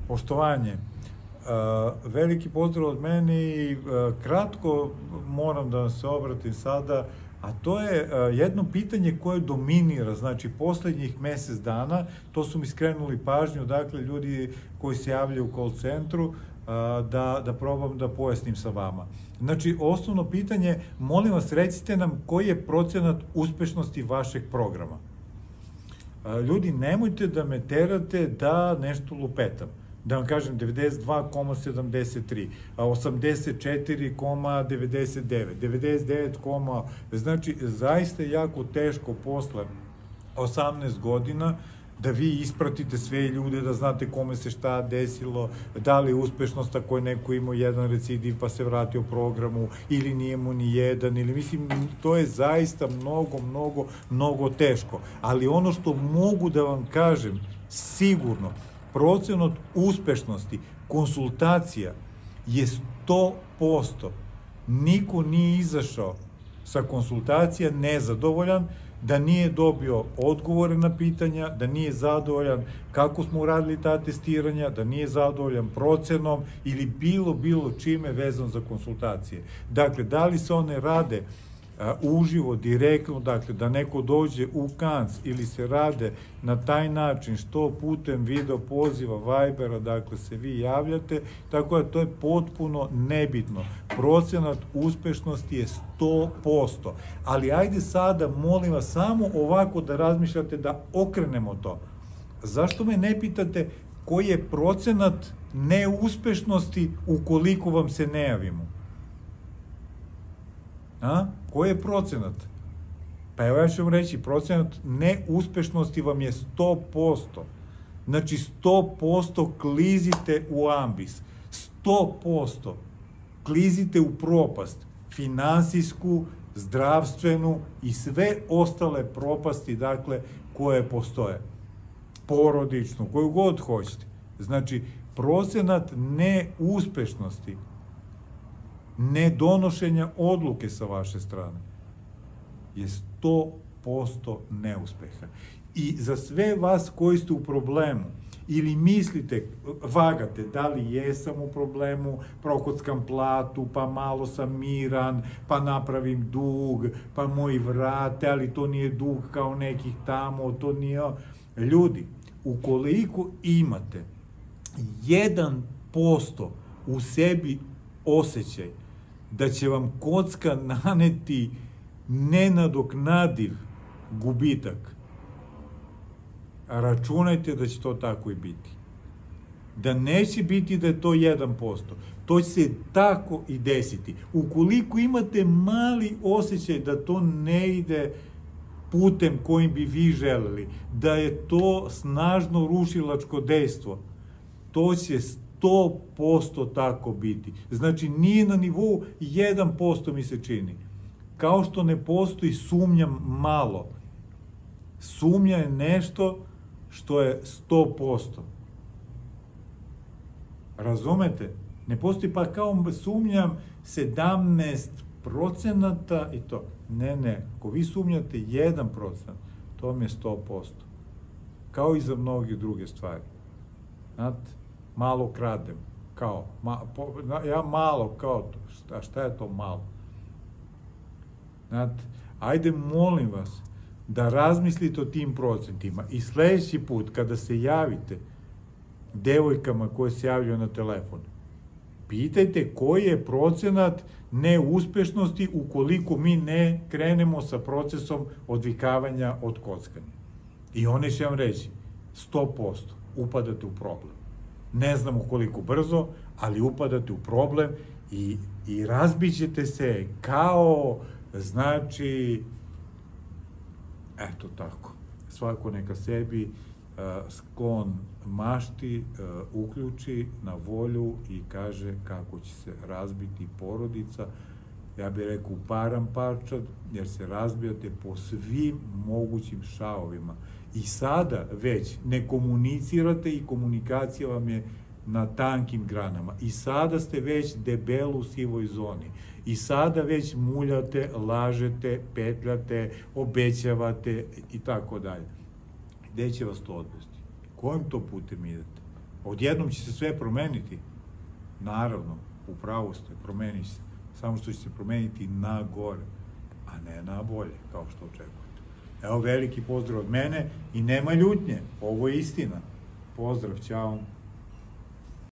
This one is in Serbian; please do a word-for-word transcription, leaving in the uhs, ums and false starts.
Poštovanje. Veliki pozdrav od mene i kratko moram da vam se obratim sada, a to je jedno pitanje koje dominira, znači poslednjih mesec dana, to su mi skrenuli pažnju, dakle, ljudi koji se javljaju u call centru, da, da probam da pojasnim sa vama. Znači, osnovno pitanje, molim vas, recite nam koji je procenat uspešnosti vašeg programa. Ljudi, nemojte da me terate da nešto lupetam. Da vam kažem, devedeset dva zarez sedamdeset tri, osamdeset četiri zarez devedeset devet, devedeset devet zarez... Znači, zaista je jako teško posle osamnaest godina da vi ispratite sve ljude, da znate kome se šta desilo, da li je uspešnost ako je neko imao jedan recidiv pa se vratio programu, ili nije mu ni jedan, ili mislim, to je zaista mnogo, mnogo, mnogo teško. Ali ono što mogu da vam kažem, sigurno, procenat uspešnosti konsultacija je sto posto. Niko nije izašao sa konsultacija nezadovoljan, da nije dobio odgovore na pitanja, da nije zadovoljan kako smo uradili ta testiranja, da nije zadovoljan procenom ili bilo, bilo čime vezano za konsultacije. Dakle, da li se one rade uživo, direktno, dakle, da neko dođe u kanc ili se rade na taj način, što putem video poziva, Vibera, dakle, se vi javljate, tako da to je potpuno nebitno. Procenat uspešnosti je sto posto. Ali ajde sada, molim vas, samo ovako da razmišljate, da okrenemo to. Zašto me ne pitate koji je procenat neuspešnosti ukoliko vam se ne javimo? A? Koji je procenat? Pa evo ja ću vam reći, procenat neuspešnosti vam je sto posto. Znači sto posto klizite u ambis, sto posto klizite u propast, finansijsku, zdravstvenu i sve ostale propasti, dakle, koje postoje. Porodičnu, koju god hoćete. Znači, procenat neuspešnosti, nedonošenja odluke sa vaše strane je sto posto neuspeha. I za sve vas koji ste u problemu ili mislite, vagate, da li jesam u problemu, prokockam platu, pa malo sam miran, pa napravim dug, pa moji vrate, ali to nije dug kao nekih tamo, to nije... Ljudi, ukoliko imate jedan posto u sebi osjećaj da će vam kocka naneti nenadoknadiv gubitak, računajte da će to tako i biti. Da neće biti da je to jedan posto. To će se tako i desiti. Ukoliko imate mali osjećaj da to ne ide putem kojim bi vi želeli, da je to snažno rušilačko dejstvo, to će sto posto tako biti. Znači, nije na nivou jedan posto mi se čini. Kao što ne postoji sumnjam malo. Sumnja je nešto što je sto posto. Razumete? Ne postoji pa kao sumnjam sedamnaest procenata i to. Ne, ne. Ako vi sumnjate jedan procenat, to vam je sto posto. Kao i za mnoge druge stvari. Znate? Malo kradem, kao, ma, po, ja malo, kao, šta, šta je to malo? Znate, ajde, molim vas, da razmislite o tim procentima i sledeći put, kada se javite devojkama koje se javljaju na telefon, pitajte koji je procenat neuspešnosti ukoliko mi ne krenemo sa procesom odvikavanja od kockanja. I one će vam reći, sto posto upadate u problem. Ne znam koliko brzo, ali upadate u problem i, i razbićete se kao, znači, eto tako, svako neka sebi uh, sklon mašti uh, uključi na volju i kaže kako će se razbiti porodica. Ja bih rekao param parčad, jer se razbijate po svim mogućim šavovima. I sada već ne komunicirate i komunikacija vam je na tankim granama. I sada ste već debelo u sivoj zoni. I sada već muljate, lažete, petljate, obećavate i tako dalje. Gde će vas to odvesti? Kojim to putem idete? Odjednom će se sve promeniti. Naravno, u pravu ste, promenit će se. Samo što će se promeniti na gore, a ne na bolje, kao što očekujete. Evo, veliki pozdrav od mene i nema ljutnje, ovo je istina. Pozdrav, ćao.